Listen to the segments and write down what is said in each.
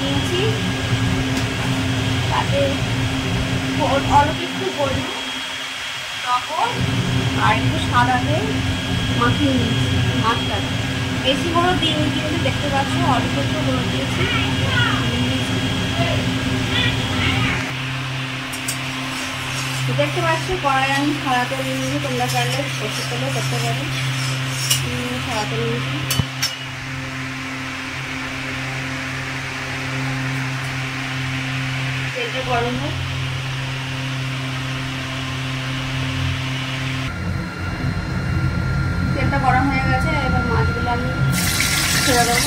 নিয়েছি, তাতে অল্প একটু হলুদ, লবণ আর একটু সাদা তেল মাখিয়ে নিয়েছি মাছটাকে। বেশি হলুদ দিইনি কিন্তু দেখতে পাচ্ছ অল্প একটু হলুদ দিয়েছি। দেখতে পাচ্ছি কড়াই আমি সাদা তেল নিয়েছি, তোমরা চাইলে সরষের তেলও করতে পারো। সাদা তেল নিয়েছি, তেলটা গরম হোক। তেলটা গরম হয়ে গেছে, এবার মাছগুলো আমি ছেড়ে দেবো।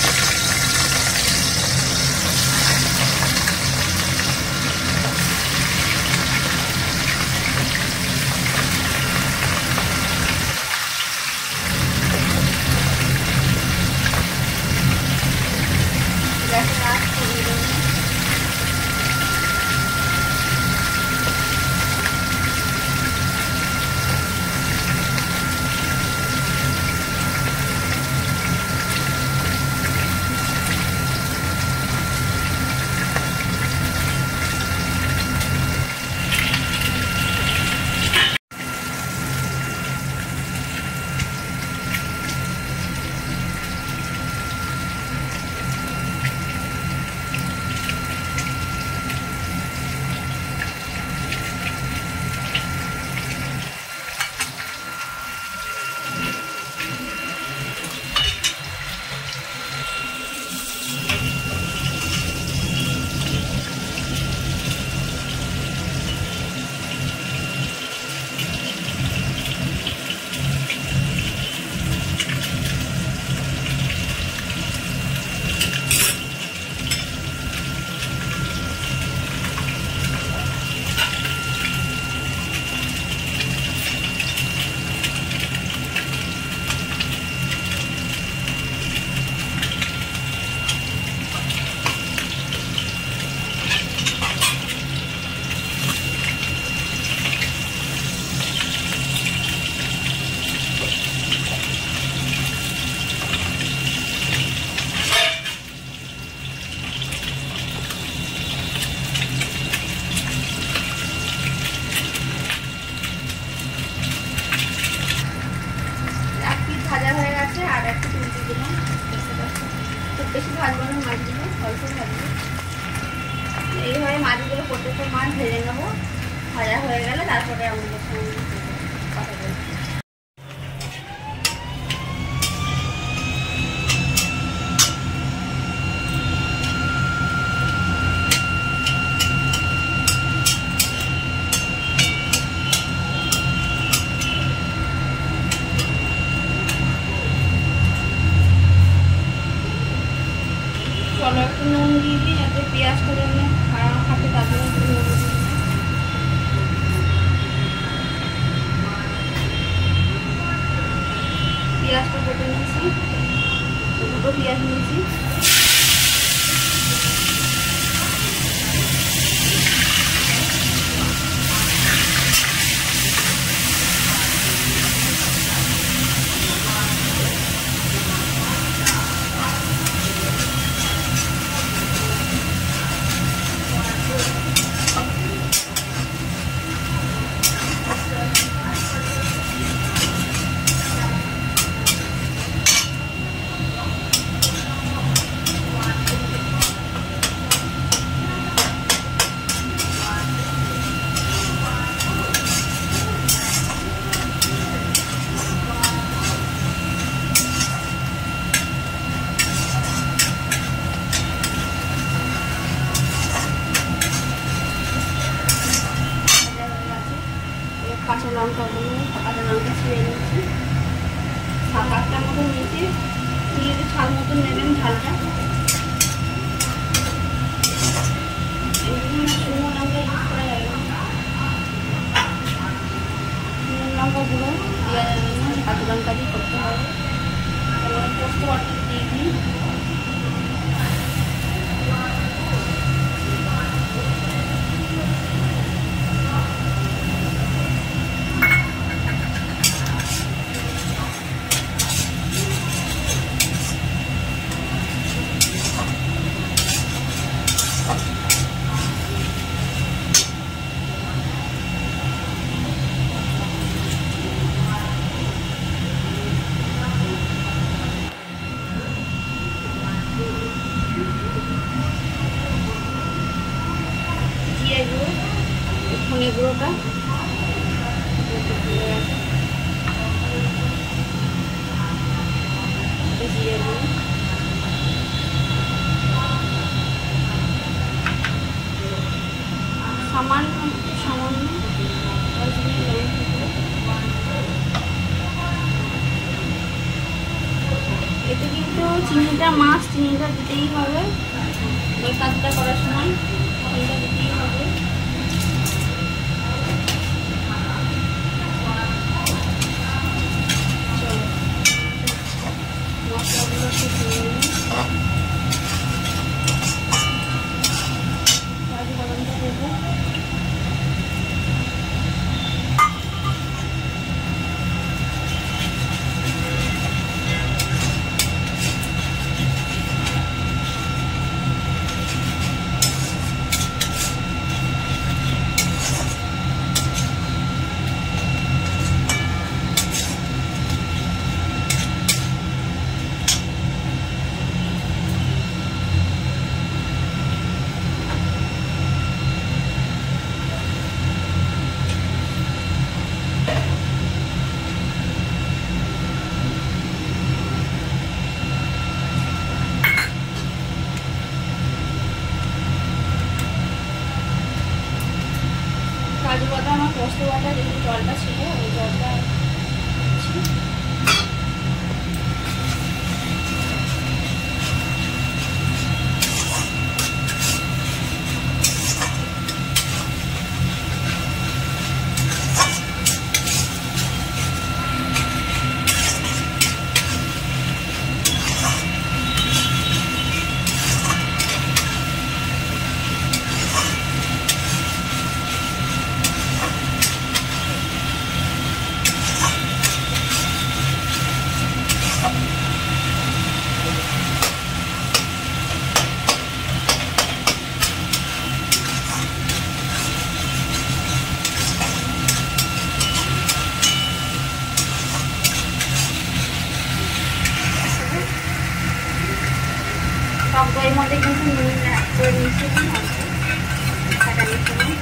ভাজা হয়ে গেছে, আর একটু তুলতে দিলাম। খুব বেশি ভাজবো না মাছগুলো, অল্প ভাজবো। এইভাবে মাছগুলো প্রত্যেকটা মাছ ভেজে নেবো। ভাজা হয়ে গেলে তারপরে আমাদের সঙ্গে কথা বলবো। চলো একটু নুন দিয়ে দিই, যাতে পেঁয়াজটা যেন হাতে তাদের পেঁয়াজটা কেটে নিয়েছি, দুটো পেঁয়াজ নিয়েছি। কাঁচা লঙ্কাগুলো, কাঁচা লঙ্কা ছিঁড়ে নিয়েছি, 7-8টার মতো নিয়েছি। যদি ঝাল মতো নেবেন ঝালটা। শুকনো লঙ্কা ইউজ করা যাবে না, শুকনো লঙ্কা গুঁড়ো দেওয়া যাবে না, কাঁচা লঙ্কা দিয়ে করতে হবে। তারপরে পোস্ত বাটা দিয়ে দিই। ধনে গুঁড়োটা জিরে গুঁড়ো সামান্য এতে কিন্তু চিনিটা চিনিটা দিতেই হবে, ওই কাজটা করার সময় চিনিটা দিতেই হবে। মশলাগুলো একটু ধুয়ে নিই, কাজু বাদামটা দেবো। কাজু বাদাম আর পোস্ত বাটা যে জলটা ছিল ওই জলটা টক দইয়ের মধ্যে কিন্তু নুন করে মিশিয়ে দিন, কাটা মিশিয়ে দিন।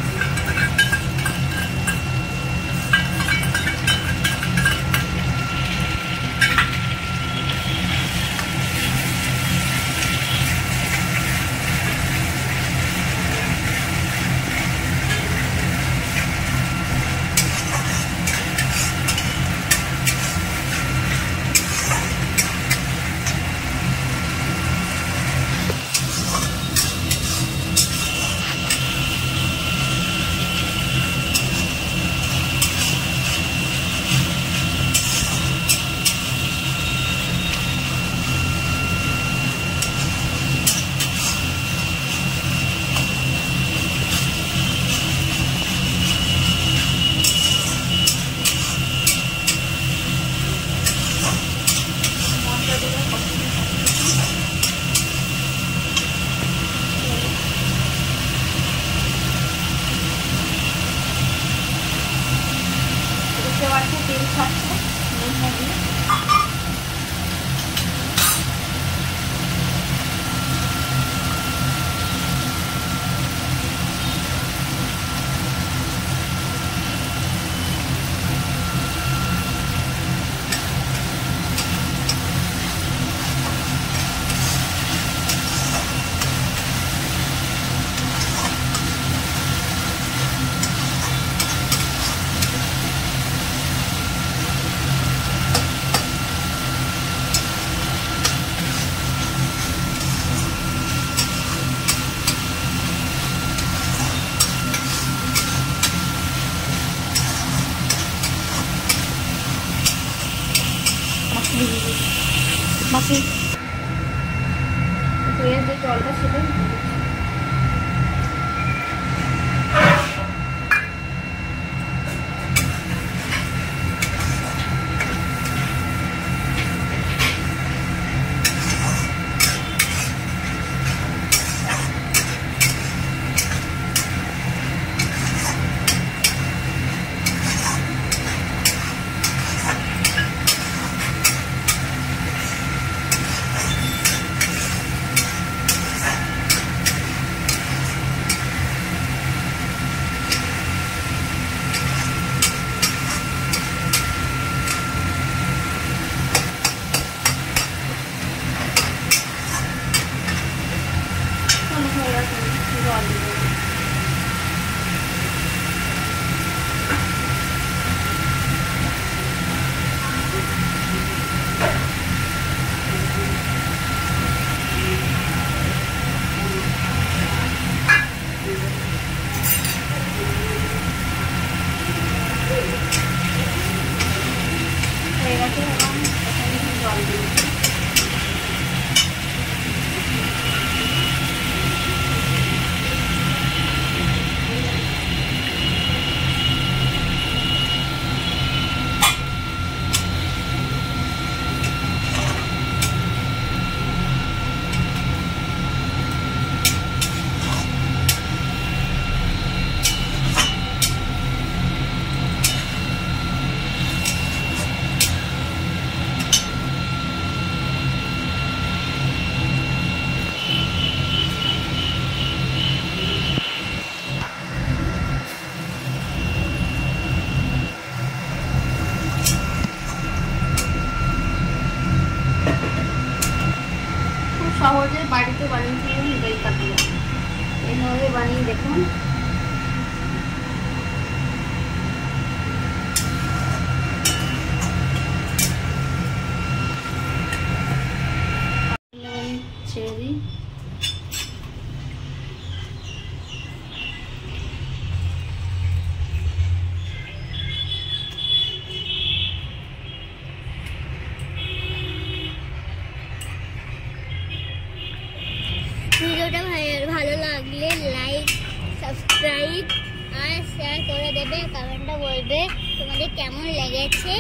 তেল ছাড়ছে মাছি যে জলটা ছিল জল দিয়ে দেবো। হয়ে গেছে, এবং এখানে জল দিয়ে দিচ্ছি। সহজে বাড়িতে বানিয়ে নিয়ে দই কাতলা এইভাবে বানিয়ে দেখুন। ছেড়ে দিই। ভিডিওটা ভালো লাগলে লাইক, সাবস্ক্রাইব আর শেয়ার করে দেবে। কমেন্টে বলবে তোমাদের কেমন লেগেছে।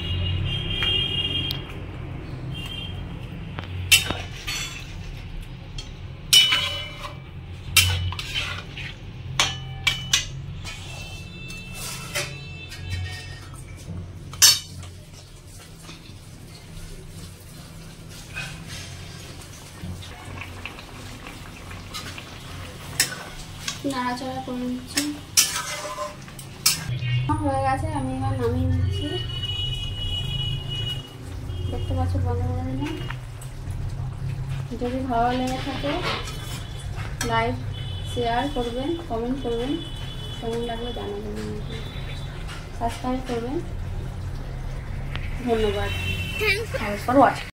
নাড়াচাড়া করে নিচ্ছি। হয়ে গেছে, আমি এবার নামিয়ে নিচ্ছি। দেখতে পাচ্ছ বন্ধ করে দিলাম। যদি ভালো লেগে থাকে লাইক শেয়ার করবেন, কমেন্ট করবেন, কেমন লাগলে জানাবেন, সাবস্ক্রাইব করবেন। ধন্যবাদ। Thanks for watching.